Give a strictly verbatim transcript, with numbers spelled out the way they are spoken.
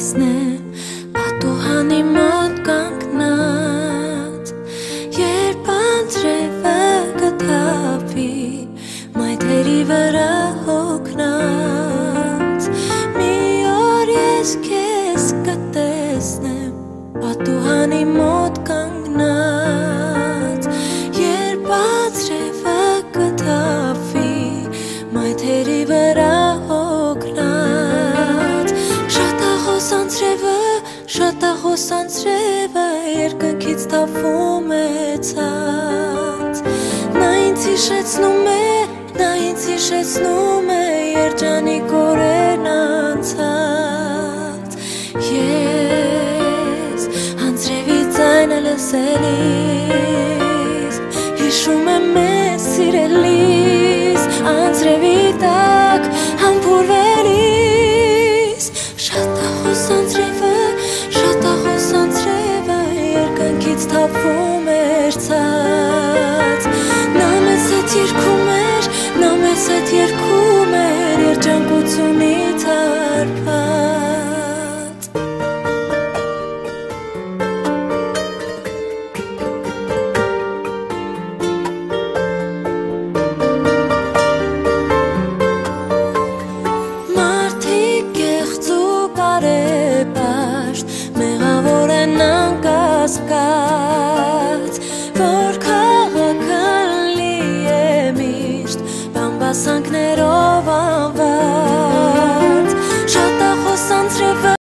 տեսնեմ պատուհանի մոտ կանգնած, երբ անձրևը կթափի մայթերի վրա հոգնած, մի օր ես քեզ կտեսնեմ պատուհանի մոտ կանգնած, երբ անձրևը կթափի մայթերի վրա Շատախոս անձրևը երկնքից թափվում է ցած, նա ինձ հիշեցնում է, նա ինձ հիշեցնում է երջանիկ օրերն անցած, ես անձրևի ձայնը լսելիս հիշում եմ մեզ սիրելիս, անձրևի տակ համբուրվելիս, շատախոս անձրևը երկնքից թափվում էր ցած, նա մեզ հետ երգում էր, նա մեզ հետ երգում էր երջանկությունից հարբած։ Մարդիկ կեղծ ու բարեպաշտ մեղավոր են անկասկած, որ քաղաքն լի է միշտ բամբասանքներով անվարձ, շատախոս անձրևը